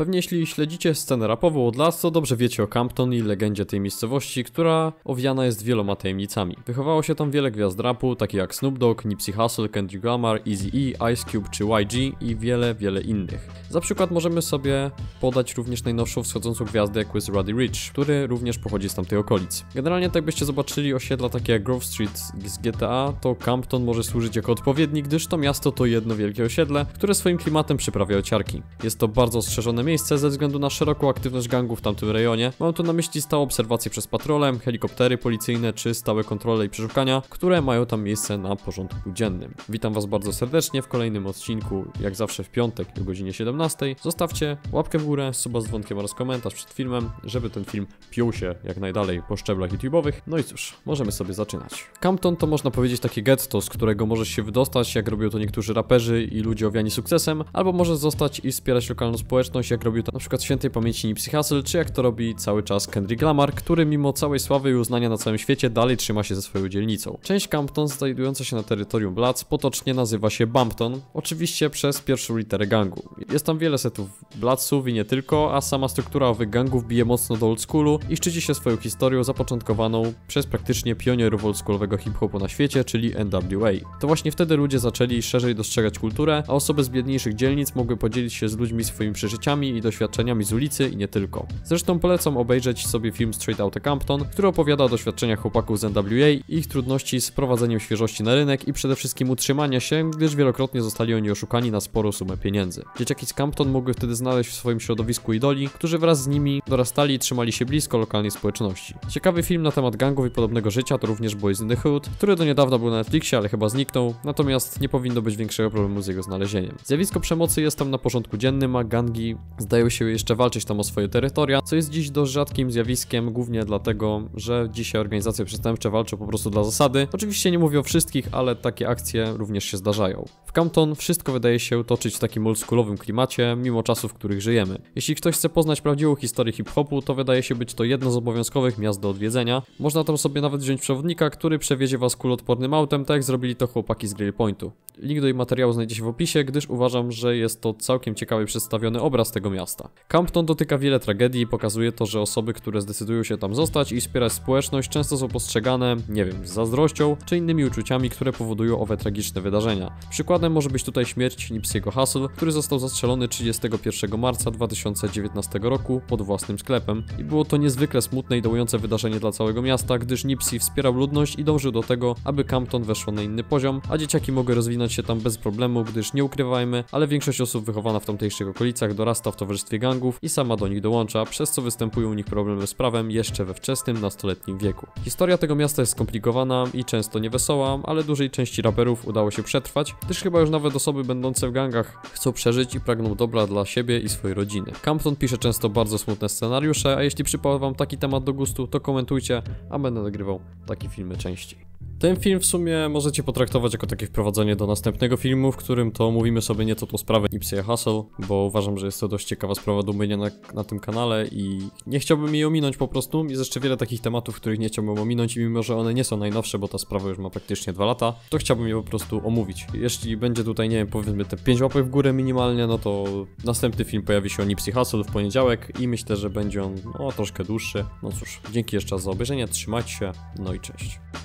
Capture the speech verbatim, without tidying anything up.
Pewnie jeśli śledzicie scenę rapową od lat, to dobrze wiecie o Compton i legendzie tej miejscowości, która owiana jest wieloma tajemnicami. Wychowało się tam wiele gwiazd rapu, takich jak Snoop Dogg, Nipsey Hussle, Kendrick Lamar, Eazy-E, Ice Cube czy Y G i wiele, wiele innych. Za przykład możemy sobie podać również najnowszą wschodzącą gwiazdę jak jest Roddy Ricch, który również pochodzi z tamtej okolicy. Generalnie tak byście zobaczyli osiedla takie jak Grove Street z G T A, to Compton może służyć jako odpowiednik, gdyż to miasto to jedno wielkie osiedle, które swoim klimatem przyprawia ociarki. Jest to bardzo ostrzeżone miejsce ze względu na szeroką aktywność gangów w tamtym rejonie. Mam tu na myśli stałe obserwacje przez patrole, helikoptery policyjne czy stałe kontrole i przeszukania, które mają tam miejsce na porządku dziennym. Witam was bardzo serdecznie w kolejnym odcinku, jak zawsze w piątek o godzinie siedemnastej. Zostawcie łapkę w górę, suba z dzwonkiem oraz komentarz przed filmem, żeby ten film piął się jak najdalej po szczeblach YouTube'owych. No i cóż, możemy sobie zaczynać. Compton to można powiedzieć takie getto, z którego możesz się wydostać, jak robią to niektórzy raperzy i ludzie owiani sukcesem, albo możesz zostać i wspierać lokalną społeczność, jak robił to na przykład świętej pamięci Nipsey Hussle, czy jak to robi cały czas Kendrick Lamar, który mimo całej sławy i uznania na całym świecie dalej trzyma się ze swoją dzielnicą. Część Compton znajdująca się na terytorium Bloods potocznie nazywa się Bumpton, oczywiście przez pierwszą literę gangu. Jest tam wiele setów Bloodsów i nie tylko, a sama struktura owych gangów bije mocno do oldschoolu i szczyci się swoją historią zapoczątkowaną przez praktycznie pionierów oldschoolowego hip-hopu na świecie, czyli N W A. To właśnie wtedy ludzie zaczęli szerzej dostrzegać kulturę, a osoby z biedniejszych dzielnic mogły podzielić się z ludźmi swoimi przeżyciami i doświadczeniami z ulicy i nie tylko. Zresztą polecam obejrzeć sobie film Straight Outta Compton, który opowiada o doświadczeniach chłopaków z N W A i ich trudności z prowadzeniem świeżości na rynek i przede wszystkim utrzymania się, gdyż wielokrotnie zostali oni oszukani na sporą sumę pieniędzy. Dzieciaki z Compton mogły wtedy znaleźć w swoim środowisku idoli, którzy wraz z nimi dorastali i trzymali się blisko lokalnej społeczności. Ciekawy film na temat gangów i podobnego życia to również Boys in the Hood, który do niedawna był na Netflixie, ale chyba zniknął, natomiast nie powinno być większego problemu z jego znalezieniem. Zjawisko przemocy jest tam na porządku dziennym, a gangi zdają się jeszcze walczyć tam o swoje terytoria, co jest dziś dość rzadkim zjawiskiem, głównie dlatego, że dzisiaj organizacje przestępcze walczą po prostu dla zasady. Oczywiście nie mówię o wszystkich, ale takie akcje również się zdarzają. W Compton wszystko wydaje się toczyć w takim oldschoolowym klimacie, mimo czasów, w których żyjemy. Jeśli ktoś chce poznać prawdziwą historię hip-hopu, to wydaje się być to jedno z obowiązkowych miast do odwiedzenia. Można tam sobie nawet wziąć przewodnika, który przewiezie was kuloodpornym autem, tak jak zrobili to chłopaki z Grill Pointu. Link do jej materiału znajdzie się w opisie, gdyż uważam, że jest to całkiem ciekawy przedstawiony obraz tego miasta. Compton dotyka wiele tragedii i pokazuje to, że osoby, które zdecydują się tam zostać i wspierać społeczność, często są postrzegane, nie wiem, z zazdrością czy innymi uczuciami, które powodują owe tragiczne wydarzenia. Przykładem może być tutaj śmierć Nipsey'ego Hussle, który został zastrzelony trzydziestego pierwszego marca dwa tysiące dziewiętnastego roku pod własnym sklepem i było to niezwykle smutne i dołujące wydarzenie dla całego miasta, gdyż Nipsey wspierał ludność i dążył do tego, aby Compton weszło na inny poziom, a dzieciaki mogły rozwinąć się tam bez problemu, gdyż nie ukrywajmy, ale większość osób wychowana w tamtejszych okolicach dorasta w towarzystwie gangów i sama do nich dołącza, przez co występują u nich problemy z prawem jeszcze we wczesnym, nastoletnim wieku. Historia tego miasta jest skomplikowana i często niewesoła, ale dużej części raperów udało się przetrwać, gdyż chyba już nawet osoby będące w gangach chcą przeżyć i pragną dobra dla siebie i swojej rodziny. Compton pisze często bardzo smutne scenariusze, a jeśli przypadł wam taki temat do gustu, to komentujcie, a będę nagrywał takie filmy częściej. Ten film w sumie możecie potraktować jako takie wprowadzenie do następnego filmu, w którym to mówimy sobie nieco tą sprawę Nipsey'a Hussle, bo uważam, że jest to dość ciekawa sprawa do omówienia na, na tym kanale i nie chciałbym jej ominąć po prostu. Jest jeszcze wiele takich tematów, których nie chciałbym ominąć i mimo, że one nie są najnowsze, bo ta sprawa już ma praktycznie dwa lata, to chciałbym je po prostu omówić. Jeśli będzie tutaj, nie wiem, powiedzmy te pięć łapek w górę minimalnie, no to następny film pojawi się o Nipsey Hussle w poniedziałek i myślę, że będzie on no, troszkę dłuższy. No cóż, dzięki jeszcze raz za obejrzenie, trzymajcie się, no i cześć.